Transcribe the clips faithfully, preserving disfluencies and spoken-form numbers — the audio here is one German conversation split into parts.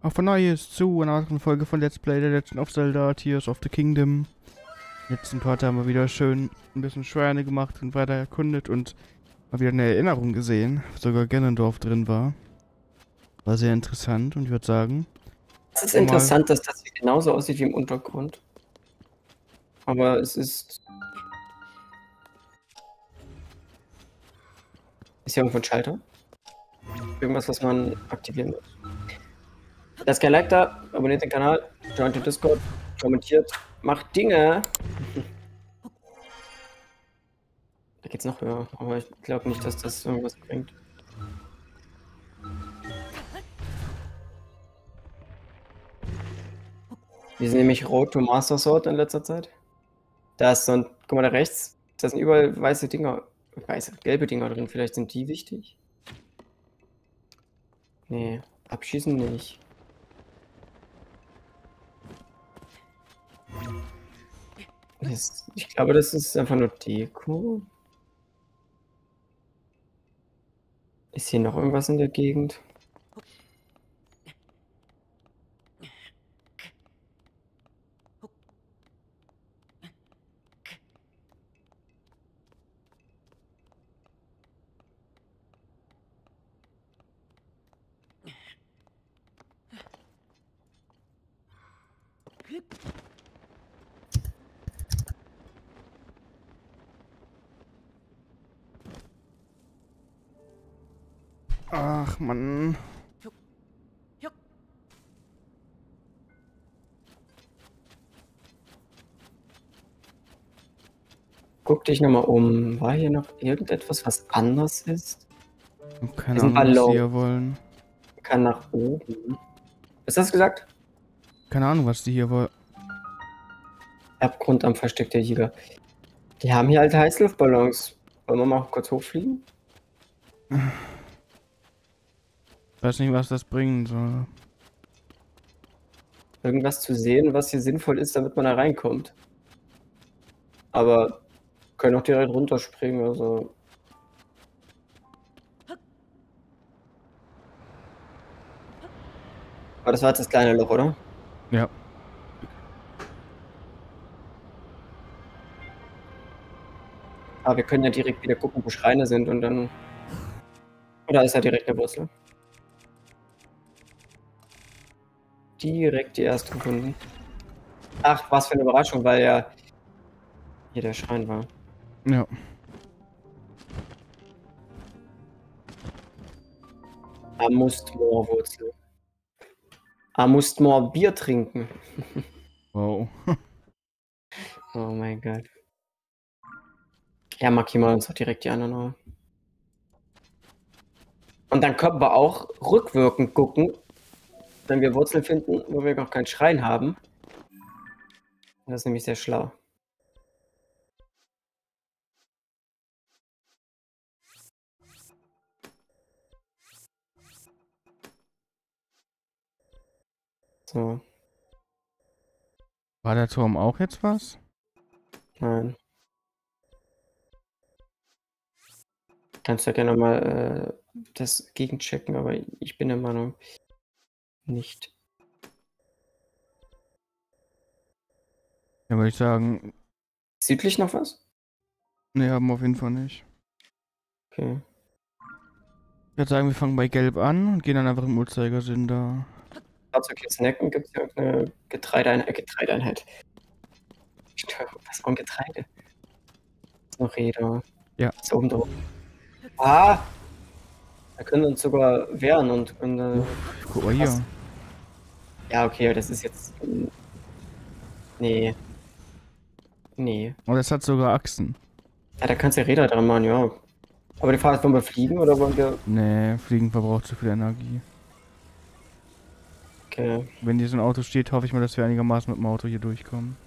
Auf ein neues zu einer weiteren Folge von Let's Play The Legend of Zelda Tears of the Kingdom. Letzten Part haben wir wieder schön ein bisschen Schreine gemacht und weiter erkundet und mal wieder eine Erinnerung gesehen, wo sogar Ganondorf drin war. War sehr interessant und ich würde sagen... Es ist interessant, dass das hier genauso aussieht wie im Untergrund. Aber es ist... Ist hier irgendwo ein Schalter? Irgendwas, was man aktivieren muss. Lasst kein Like da, abonniert den Kanal, joint den Discord, kommentiert, macht Dinge. Da geht's noch höher, aber ich glaube nicht, dass das irgendwas bringt. Wir sind nämlich Road to Master Sword in letzter Zeit. Da ist so ein, guck mal da rechts, da sind überall weiße Dinger, weiße, gelbe Dinger drin, vielleicht sind die wichtig? Nee, abschießen nicht. Das, ich glaube, das ist einfach nur Deko. Ist hier noch irgendwas in der Gegend? Ach, Mann. Guck dich nochmal um. War hier noch irgendetwas, was anders ist? Keine Ahnung, was die hier wollen. Kann nach oben. Was hast du gesagt? Keine Ahnung, was die hier wollen. Abgrund am Versteck der Jäger. Die haben hier alte Heißluftballons. Wollen wir mal kurz hochfliegen? Ich weiß nicht, was das bringen soll. Irgendwas zu sehen, was hier sinnvoll ist, damit man da reinkommt. Aber können auch direkt runterspringen, also. Aber das war jetzt das kleine Loch, oder? Ja. Aber wir können ja direkt wieder gucken, wo Schreine sind und dann... Oder ist da direkt eine Wurzel? Direkt die erste gefunden. Ach, was für eine Überraschung, weil ja hier der Schrein war. Ja. Amustmor-Wurzel. Amustmor Bier trinken. Wow. Oh mein Gott. Ja, markieren wir uns auch direkt die anderen noch. Und dann können wir auch rückwirkend gucken, wenn wir Wurzeln finden, wo wir noch keinen Schrein haben. Das ist nämlich sehr schlau. So. War der Turm auch jetzt was? Nein. Kannst ja gerne mal äh, das gegenchecken, aber ich bin der Meinung, nicht. Ja, würde ich sagen. Südlich noch was? Ne, haben wir auf jeden Fall nicht. Okay. Ich würde sagen, wir fangen bei Gelb an und gehen dann einfach im Uhrzeigersinn da. Fahrzeug hier snacken, gibt es ja irgendeine Getreideeinheit. Äh, Getreideeinheit. Was war ein Getreide? Ist noch Räder. Ja. Ist oben drauf. Ah! Da können wir uns sogar wehren und. und äh, Guck mal hier. Ja, okay, das ist jetzt. Nee. Nee. Und es hat sogar Achsen. Ja, da kannst du ja Räder dran machen, ja. Aber die Frage ist, wollen wir fliegen oder wollen wir. Nee, Fliegen verbraucht zu viel Energie. Okay. Wenn hier so ein Auto steht, hoffe ich mal, dass wir einigermaßen mit dem Auto hier durchkommen.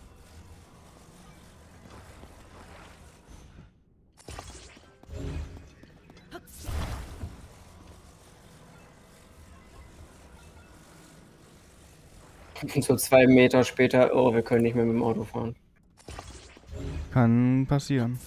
Und so zwei Meter später, oh, wir können nicht mehr mit dem Auto fahren. Kann passieren.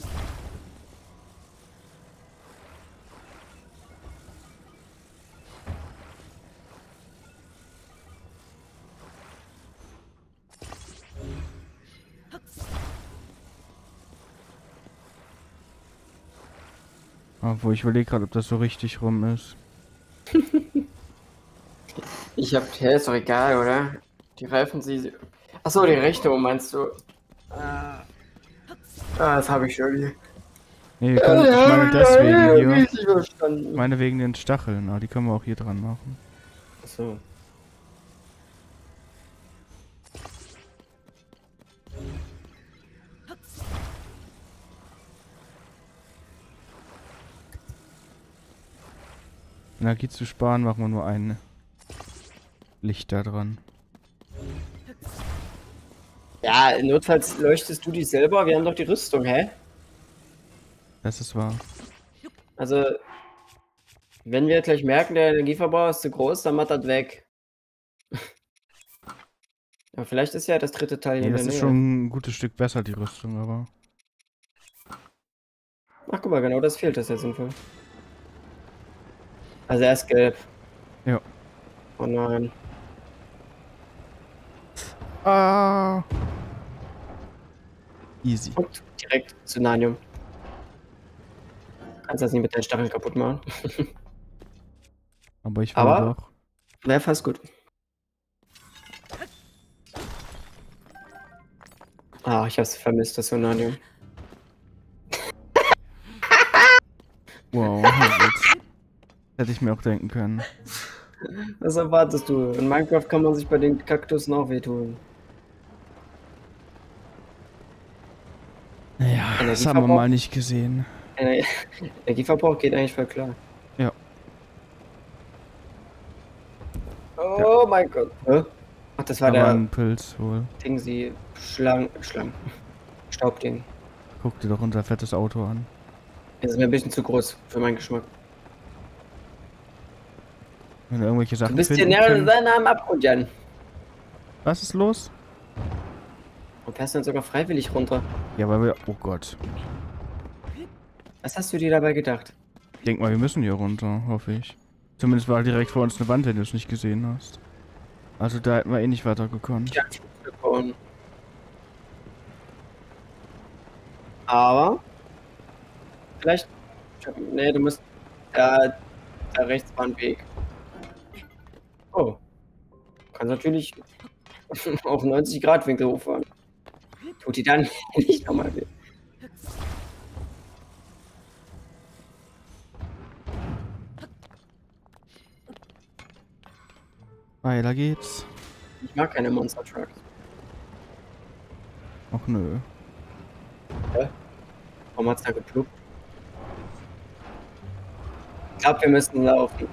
Obwohl ich überlege gerade, ob das so richtig rum ist. Ich hab. Ja, ist doch egal, oder? Die Reifen, sie. Achso, die rechte, meinst du? Ah, ah das habe ich schon. Nee, wir können, ich meine deswegen hier. Richtig verstanden. Ich meine wegen den Stacheln, aber die können wir auch hier dran machen. Achso. Energie zu sparen, machen wir nur ein Licht da dran. Ja, notfalls leuchtest du dich selber, wir haben doch die Rüstung, hä? Das ist wahr. Also, wenn wir gleich merken, der Energieverbrauch ist zu groß, dann macht das weg. Aber vielleicht ist ja das dritte Teil Nee, in das der ist Nähe. schon ein gutes Stück besser, die Rüstung, aber... Ach, guck mal, genau das fehlt, das ist ja sinnvoll. Also er ist gelb. Ja. Oh nein. Ah. Easy. Und direkt zu Nanium. Kannst das nicht mit deinen Stacheln kaputt machen. Aber ich will Aber doch. wäre fast gut. Ah, ich hab's vermisst, das Sonanium. Wow, gut. Hätte ich mir auch denken können. Was erwartest du? In Minecraft kann man sich bei den Kaktussen auch wehtun. Ja, das haben wir mal nicht gesehen. Ener Energieverbrauch geht eigentlich voll klar. Ja. Oh ja. Mein Gott. Hä? Ach, das war da der war ein Pilz wohl. Ding, sie Schlang, Schlang. Staubding. Guck dir doch unser fettes Auto an. Das ist mir ein bisschen zu groß für meinen Geschmack. Wenn wir irgendwelche Sachen Du bist hier finden näher können. nah am Abgrund, Jan. Was ist los? Und fährst dann sogar freiwillig runter. Ja, weil wir... Oh Gott. Was hast du dir dabei gedacht? Ich denk mal, wir müssen hier runter, hoffe ich. Zumindest war direkt vor uns eine Wand, wenn du es nicht gesehen hast. Also da hätten wir eh nicht weiter gekonnt. Ja, aber vielleicht. Nee, du musst. Da, da rechts war ein Weg. Oh. Kannst natürlich auf neunzig Grad Winkel hochfahren. Tut die dann nicht nochmal weh. Weiter geht's. Ich mag keine Monster Trucks. Ach nö. Hä? Warum hat's da gepluppt? Ich glaube, wir müssen laufen.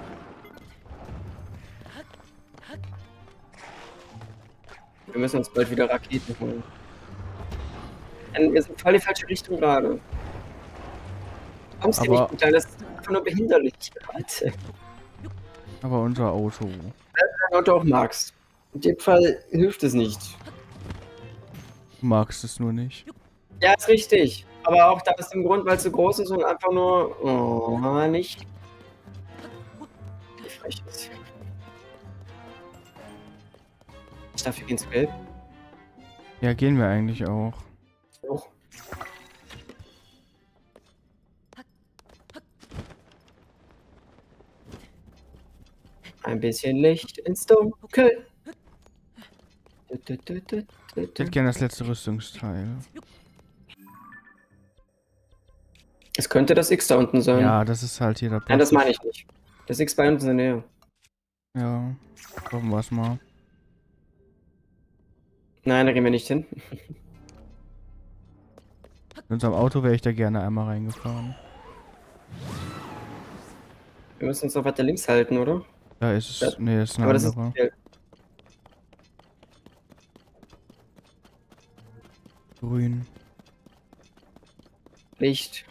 Wir müssen uns bald wieder Raketen holen. Denn wir sind voll die falsche Richtung gerade. Du kommst hier Aber- nicht gut rein, das ist einfach nur behinderlich. Alter. Aber unser Auto. Dein Auto auch magst. In dem Fall hilft es nicht. Du magst es nur nicht. Ja, ist richtig. Aber auch da ist im Grund, weil es so groß ist und einfach nur. Oh, nicht. Wie frech ist. Ich darf hier gehen zu gelb. Ja, gehen wir eigentlich auch. Hoch. Ein bisschen Licht ins Dunkel. Ich hätte gerne das letzte Rüstungsteil. Es könnte das X da unten sein. Ja, das ist halt hier der Platz. Nein, das meine ich nicht. Das X bei uns in der Nähe. Ja, hoffen wir es mal. Nein, da gehen wir nicht hin. In unserem Auto wäre ich da gerne einmal reingefahren. Wir müssen uns noch weiter links halten, oder? Da ist es. Ja. Nee, das ist ein Aber das ist anderer. gelb. Grün. Licht.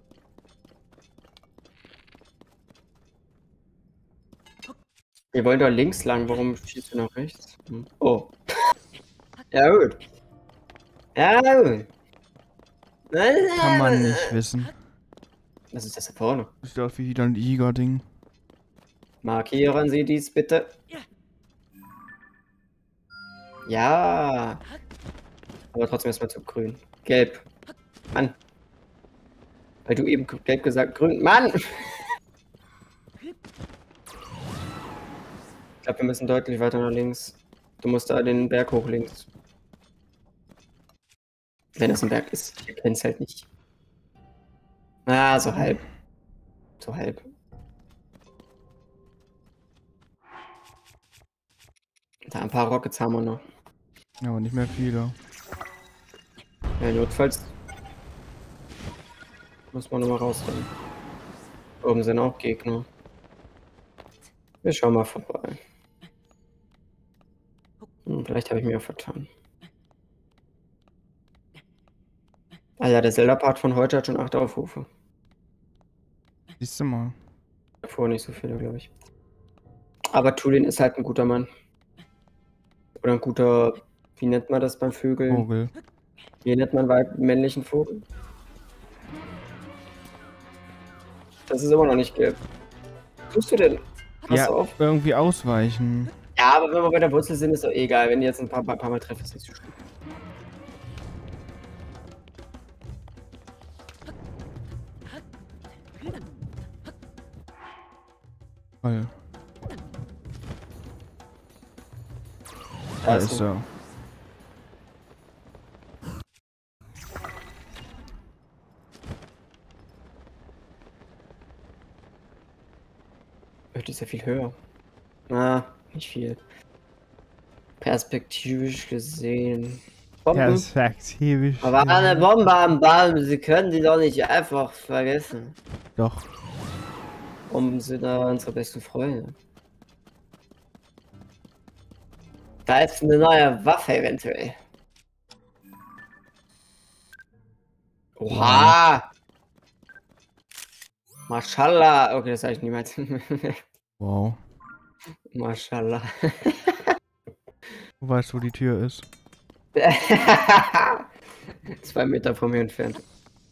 Wir wollen doch links lang, warum schießt du nach rechts? Hm. Oh. Ja gut. Ja gut. Kann man nicht wissen. Was ist das da vorne? Ist doch wie wieder ein Iger-Ding. Markieren Sie dies bitte. Ja. Aber trotzdem erstmal zu grün. Gelb. Mann. Weil du eben gelb gesagt, grün. Mann! Ich glaube, wir müssen deutlich weiter nach links. Du musst da den Berg hoch links. Wenn das ein Berg ist. Ich kenne es halt nicht. Ah, so halb. So halb. Da ein paar Rockets haben wir noch. Ja, aber nicht mehr viele. Ja, notfalls muss man nochmal rausrennen. Oben sind auch Gegner. Wir schauen mal vorbei. Hm, vielleicht habe ich mir auch vertan. Ah ja, der Zelda-Part von heute hat schon acht Aufrufe. Siehst du mal. Davor nicht so viele, glaube ich. Aber Tulin ist halt ein guter Mann. Oder ein guter, wie nennt man das beim Vögeln? Vogel. Wie nennt man weib männlichen Vogel? Das ist immer noch nicht gelb. Was tust du denn? Pass Ja, auf. irgendwie ausweichen. Ja, aber wenn wir bei der Wurzel sind, ist doch eh egal. Wenn die jetzt ein paar, paar, paar Mal treffen, ist nicht so schlimm. Voll. Da Da ist ist er. er. Die ist ja viel höher. Ah, nicht viel. Perspektivisch gesehen. Bomben. Perspektivisch. Da war eine Bombe am Baum. Sie können die doch nicht einfach vergessen. Doch. Bomben sind da unsere besten Freunde. Da ist eine neue Waffe eventuell. Oha! Mashallah. Okay, das sage ich niemals. Wow. Mashallah. Du weißt, wo die Tür ist. Zwei Meter von mir entfernt.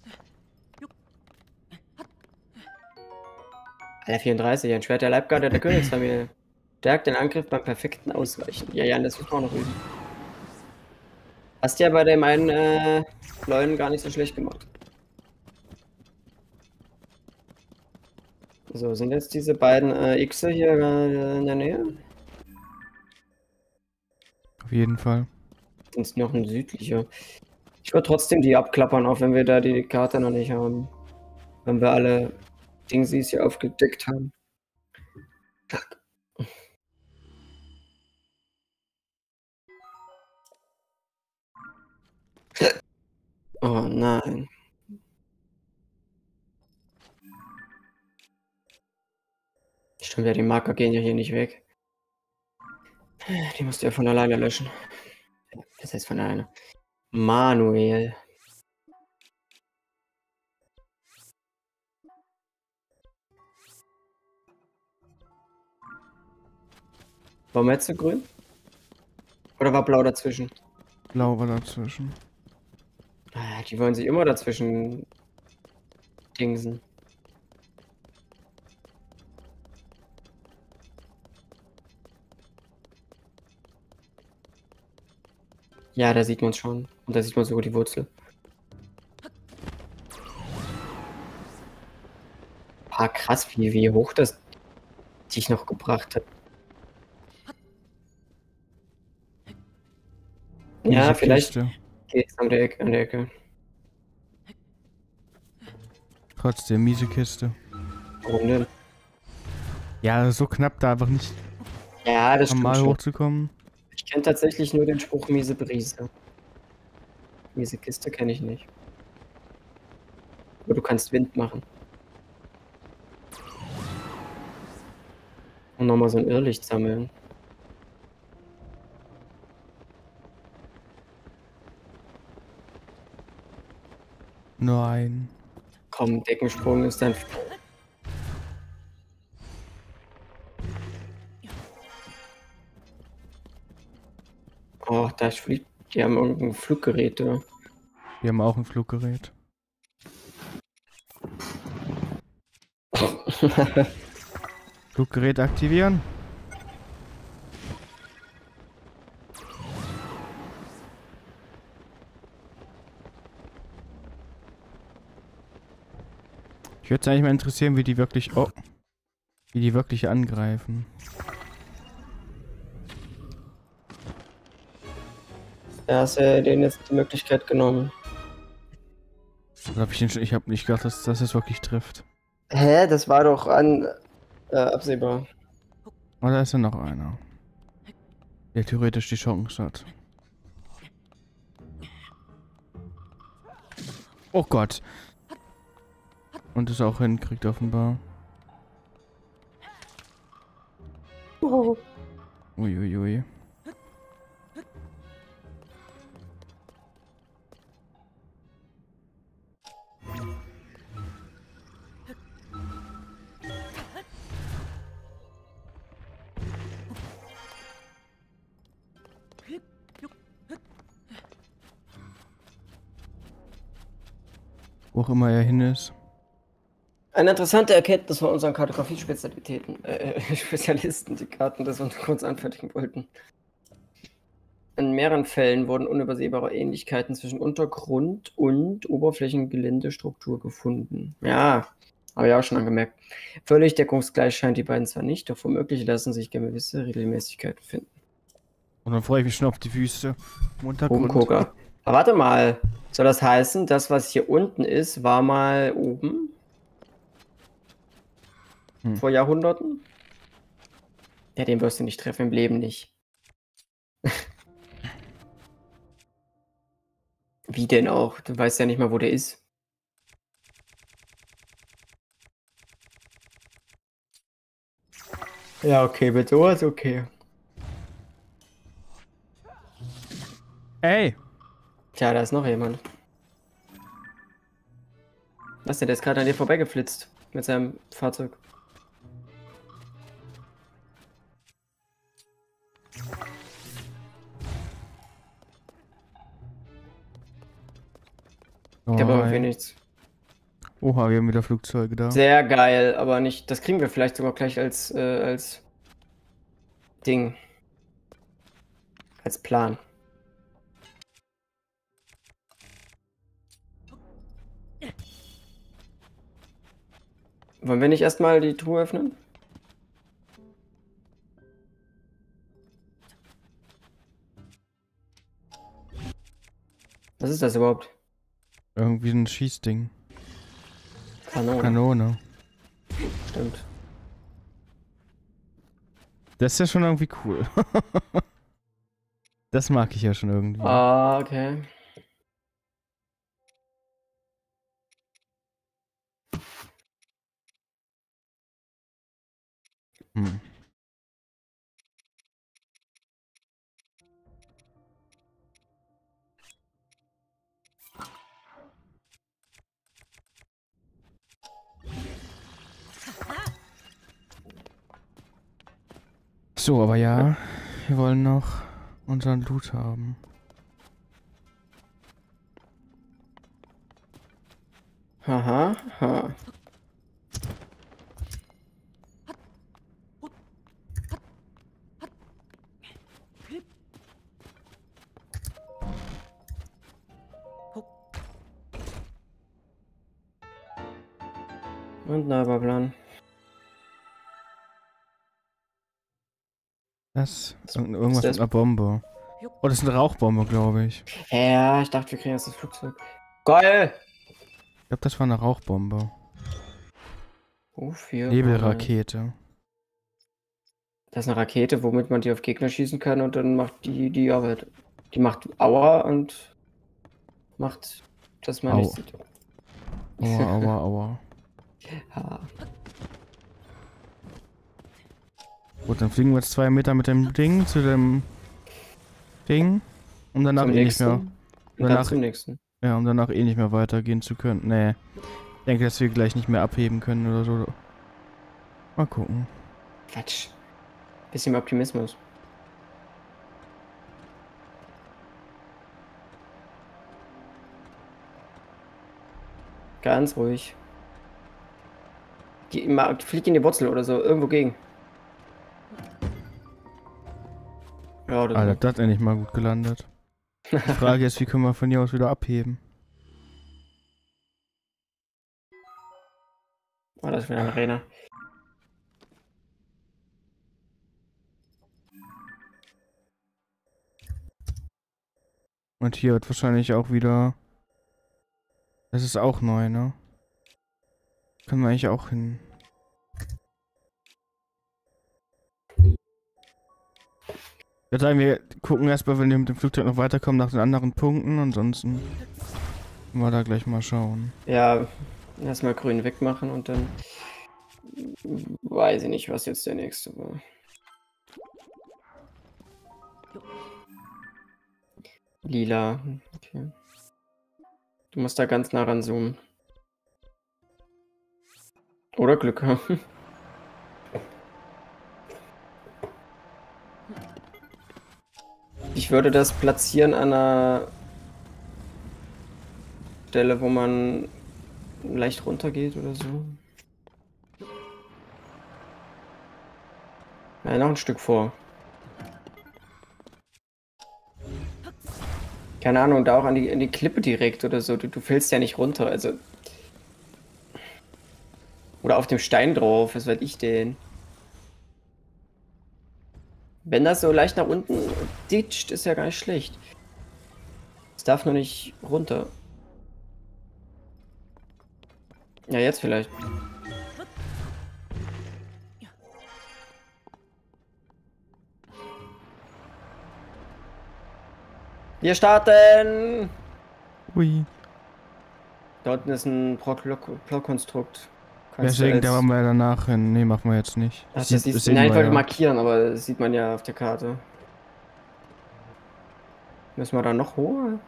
Alter, vierunddreißig, ein Schwert der Leibgarde der Königsfamilie. Stärkt den Angriff beim perfekten Ausweichen. Ja, ja, das muss man auch noch üben. Hast ja bei dem einen äh, Leuten gar nicht so schlecht gemacht. So, sind jetzt diese beiden äh, Xe hier äh, in der Nähe? Auf jeden Fall. Sonst noch ein südlicher. Ich würde trotzdem die abklappern, auch wenn wir da die Karte noch nicht haben. Wenn wir alle Dingsies hier aufgedeckt haben. Oh nein. Stimmt ja, die Marker gehen ja hier nicht weg. Die musst du ja von alleine löschen. Das heißt von alleine. Manuel. War Metze grün? Oder war blau dazwischen? Blau war dazwischen. Ah, die wollen sich immer dazwischen dingsen. Ja, da sieht man es schon. Und da sieht man sogar die Wurzel. Ah, krass, wie, wie hoch das dich noch gebracht hat. Ja, Diese vielleicht Kiste. geht's an der Ecke, an der Ecke. Trotzdem, miese Kiste. Warum denn? Ja, so knapp da einfach nicht Ja, das stimmt normal schon. hochzukommen. Ich kenne tatsächlich nur den Spruch miese Brise. Miese Kiste kenne ich nicht. Aber du kannst Wind machen. Und nochmal so ein Irrlicht sammeln. Nein. Komm, Deckensprung ist dann. Oh, da fliegt. Die haben irgendein Fluggerät da. Wir haben auch ein Fluggerät. Fluggerät aktivieren. Ich würde es eigentlich mal interessieren, wie die wirklich... Oh. Wie die wirklich angreifen. Da hast du denen jetzt die Möglichkeit genommen. Oder hab ich den schon... Ich habe nicht gedacht, dass, dass es wirklich trifft. Hä? Das war doch an... Äh, absehbar. Oh, da ist ja noch einer. Der theoretisch die Chance hat. Oh Gott. Und es auch hinkriegt offenbar. Oh. Uiuiui. Ui, ui. Wo auch immer er hin ist. Eine interessante Erkenntnis von unseren Kartografie-Spezialitäten, äh, Spezialisten, die Karten des Untergrunds anfertigen wollten. In mehreren Fällen wurden unübersehbare Ähnlichkeiten zwischen Untergrund und Oberflächengeländestruktur gefunden. Ja, habe ich auch schon angemerkt. Völlig deckungsgleich scheint die beiden zwar nicht, doch womöglich lassen sich gewisse Regelmäßigkeiten finden. Und dann freue ich mich schon auf die Wüste. Im Untergrund. Bogengucker. Aber warte mal, soll das heißen, das, was hier unten ist, war mal oben? Hm. Vor Jahrhunderten? Ja, den wirst du nicht treffen, im Leben nicht. Wie denn auch? Du weißt ja nicht mal, wo der ist. Ja, okay, mit sowas okay. Ey! Tja, da ist noch jemand. Was denn? Der ist gerade an dir vorbeigeflitzt. Mit seinem Fahrzeug. Oh, Der braucht irgendwie nichts. Oha, wir haben wieder Flugzeuge da. Sehr geil, aber nicht. Das kriegen wir vielleicht sogar gleich als, äh, als Ding. Als Plan. Wollen wir nicht erstmal die Truhe öffnen? Was ist das überhaupt? Irgendwie ein Schießding. Kanone. Kanone. Stimmt. Das ist ja schon irgendwie cool. Das mag ich ja schon irgendwie. Ah, okay. Hm. So, aber ja, wir wollen noch unseren Loot haben. Haha, ha. Und neuer Plan. Das ist irgendwas das? mit einer Bombe. Oh, das ist eine Rauchbombe, glaube ich. Ja, ich dachte, wir kriegen jetzt das Flugzeug. Geil! Ich glaube, das war eine Rauchbombe. Wofür? Nebelrakete. Das ist eine Rakete, womit man die auf Gegner schießen kann und dann macht die die Arbeit. Die macht Aua und macht, dass man Au. nicht sieht. Aua, aua, aua. Ja. Gut, dann fliegen wir jetzt zwei Meter mit dem Ding zu dem Ding. Um danach Zum eh nicht nächsten. mehr. Und dann Danach, zum nächsten. ja, um danach eh nicht mehr weitergehen zu können. Nee. Ich denke, dass wir gleich nicht mehr abheben können oder so. Mal gucken. Quatsch. Bisschen Optimismus. Ganz ruhig. Die, mal, flieg in die Wurzel oder so, irgendwo gegen. Ja, oder Alter, so. das ist endlich mal gut gelandet. Die Frage ist, wie können wir von hier aus wieder abheben? Oh, das ist wieder eine Arena. Und hier wird wahrscheinlich auch wieder... Das ist auch neu, ne? Können wir eigentlich auch hin. Ich würde sagen, wir gucken erstmal, wenn wir mit dem Flugzeug noch weiterkommen, nach den anderen Punkten. Ansonsten können wir da gleich mal schauen. Ja, erstmal grün wegmachen und dann weiß ich nicht, was jetzt der nächste war. Lila. Okay. Du musst da ganz nah ranzoomen. Oder Glück haben. Ich würde das platzieren an einer Stelle, wo man leicht runtergeht oder so. Ja, noch ein Stück vor. Keine Ahnung, da auch an die, an die Klippe direkt oder so. Du, du fällst ja nicht runter, also. Oder auf dem Stein drauf, was weiß ich denn? Wenn das so leicht nach unten ditcht, ist ja gar nicht schlecht. Es darf nur nicht runter. Ja, jetzt vielleicht. Wir starten! Ui. Da unten ist ein Blockkonstrukt. Deswegen, da wollen wir ja danach hin. Nee, machen wir jetzt nicht. Ach, das Sieht- siehst, sehen nein, ich wir wollte ja. markieren, aber das sieht man ja auf der Karte. Müssen wir da noch hoch?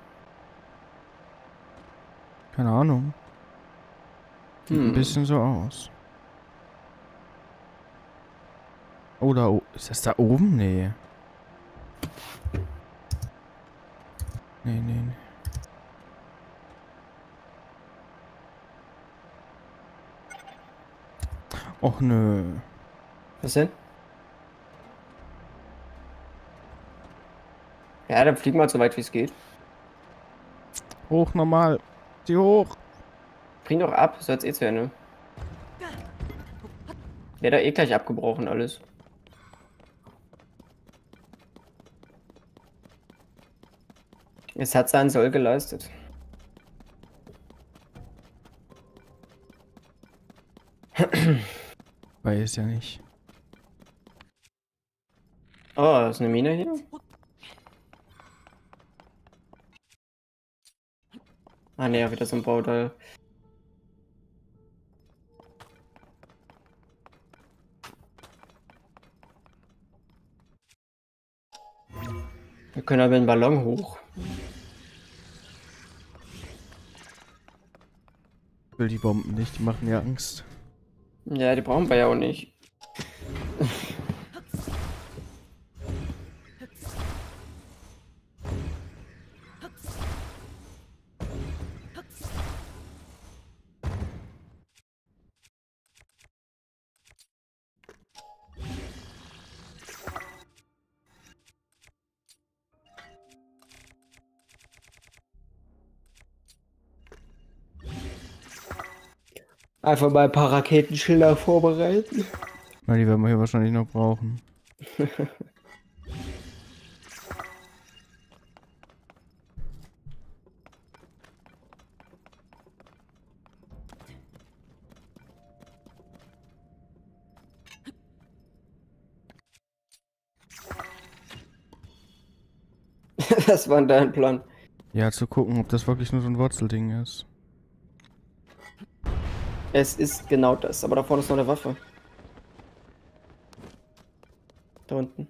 Keine Ahnung. Sieht Hm. ein bisschen so aus. Oh, da o- ist das da oben? Nee. Nee, nee, nee. Och nö. Was denn? Ja, dann fliegen wir so weit wie es geht. Hoch normal. Zieh hoch. Bring doch ab, soll es eh zu Ende. Wäre da eh gleich abgebrochen alles. Es hat seinen Soll geleistet. Weiß ja nicht. Oh, ist eine Mine hier? Ah ne, wieder so ein Bauteil. Wir können aber den Ballon hoch. Ich will die Bomben nicht, die machen mir Angst. Ja, die brauchen wir ja auch nicht. Einfach mal ein paar Raketenschilder vorbereiten. Weil die werden wir hier wahrscheinlich noch brauchen. Was war denn dein Plan? Ja, zu gucken, ob das wirklich nur so ein Wurzelding ist. Es ist genau das, aber da vorne ist noch eine Waffe. Da unten.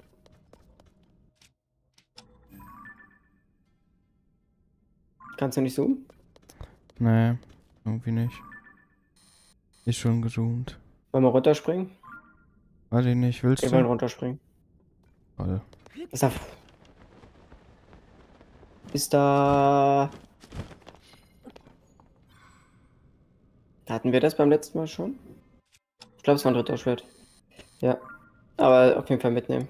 Kannst du nicht zoomen? Nee, irgendwie nicht. Ist schon gezoomt. Wollen wir runterspringen? Weiß ich nicht, willst Wir wollen du? runterspringen. Toll. Ist da... Ist da... Hatten wir das beim letzten Mal schon? Ich glaube, es war ein dritter Schwert. Ja. Aber auf jeden Fall mitnehmen.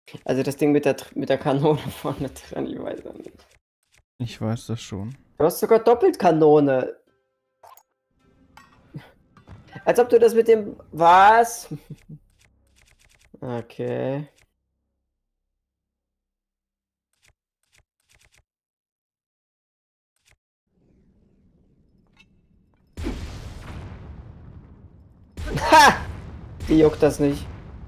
Also das Ding mit der, mit der Kanone vorne dran, ich weiß auch nicht. Ich weiß das schon. Du hast sogar Doppelkanone. Als ob du das mit dem... Was? Okay. Ha! Die juckt das nicht.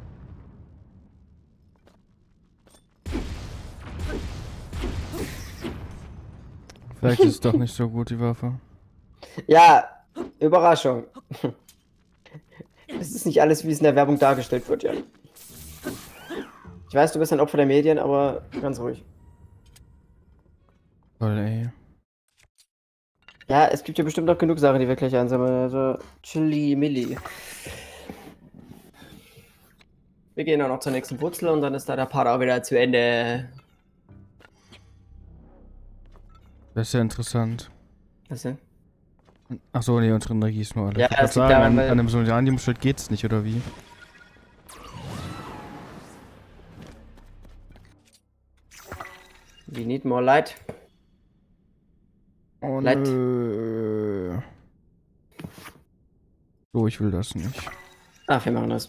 Vielleicht ist es doch nicht so gut, die Waffe. Ja, Überraschung. Es ist nicht alles, wie es in der Werbung dargestellt wird, Jan. Ich weiß, du bist ein Opfer der Medien, aber ganz ruhig. Toll, ey. Ja, es gibt ja bestimmt noch genug Sachen, die wir gleich einsammeln. Also, Chili Milli. Wir gehen auch noch zur nächsten Wurzel und dann ist da der Part auch wieder zu Ende. Das ist ja interessant. Was denn? Achso, nee, unsere Energie ist nur alle. Ja, Ich wollte es liegt sagen, daran, an, weil- an einem Solanium-Schild geht's nicht, oder wie? We need more light. Oh, Light. nö. So, ich will das nicht. Ach, wir machen das.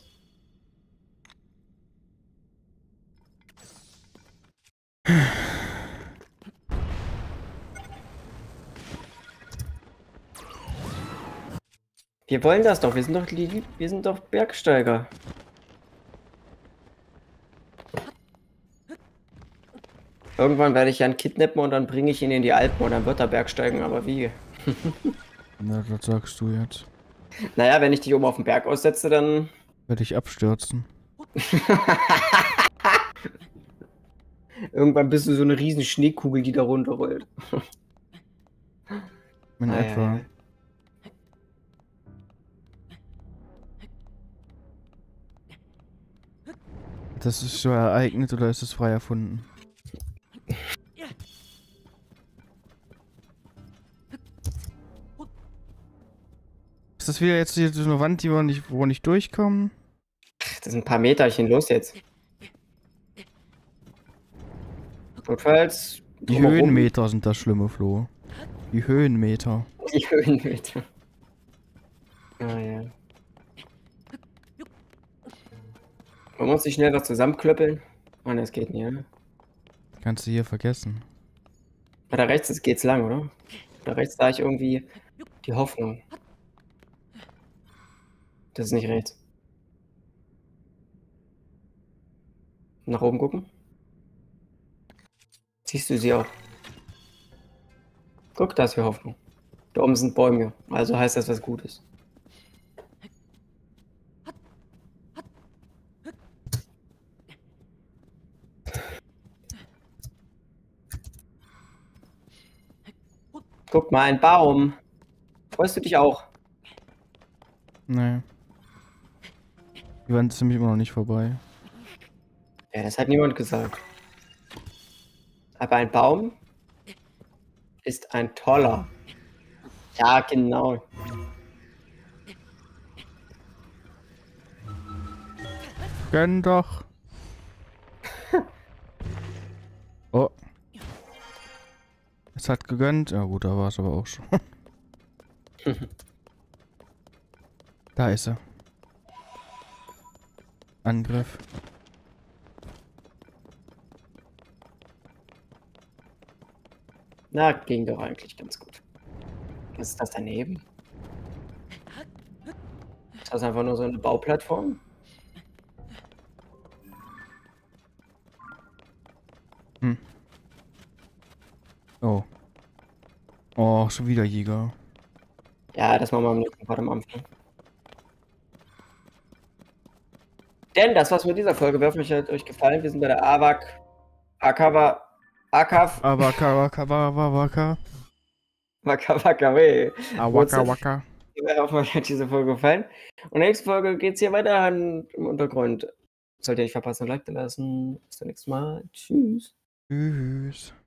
Wir wollen das doch. Wir sind doch, die- wir sind doch Bergsteiger. Irgendwann werde ich Jan kidnappen und dann bringe ich ihn in die Alpen und dann wird er Bergsteigen, aber wie? Na, das sagst du jetzt. Naja, wenn ich dich oben auf den Berg aussetze, dann... Werde ich abstürzen. Irgendwann bist du so eine riesen Schneekugel, die da runterrollt. In Ah, etwa. ja, ja. Das ist so ereignet oder ist es frei erfunden? Ist das wieder jetzt hier so eine Wand, die wir nicht, wo wir nicht durchkommen? Das sind ein paar Meterchen, los jetzt. Notfalls... Die drumherum. Höhenmeter sind das Schlimme, Flo. Die Höhenmeter. Die Höhenmeter. Ah, ja. Wollen wir uns nicht schnell noch zusammenklöppeln? Oh, ne, das geht nicht, ne? Kannst du hier vergessen. Ja, da rechts ist, geht's lang, oder? Da rechts sah ich irgendwie die Hoffnung. Das ist nicht rechts. Nach oben gucken. Siehst du sie auch? Guck, da ist die Hoffnung. Da oben sind Bäume, also heißt das was Gutes. Guck mal, ein Baum. Freust du dich auch? Nee. Die Wand ist nämlich immer noch nicht vorbei. Ja, das hat niemand gesagt. Aber ein Baum ist ein toller. Ja, genau. Gönn doch. Oh. Es hat gegönnt. Ja gut, da war es aber auch schon. Da ist er. Angriff. Na, ging doch eigentlich ganz gut. Was ist das daneben? Ist das einfach nur so eine Bauplattform? Hm. Oh. Oh, schon wieder Jäger. Ja, das machen wir am nächsten Part am Anfang. Denn das war's mit dieser Folge. Wir hoffen, euch hat euch gefallen. Wir sind bei der A W A C. Akawa. Akav. Awaka waka waka waka. Waka Waka weh. Awaka waka. Wir hoffen, euch hat diese Folge gefallen. Und nächste Folge geht's hier weiter im Untergrund. Sollt ihr nicht verpassen, ein Like da lassen. Bis zum nächsten Mal. Tschüss. Tschüss.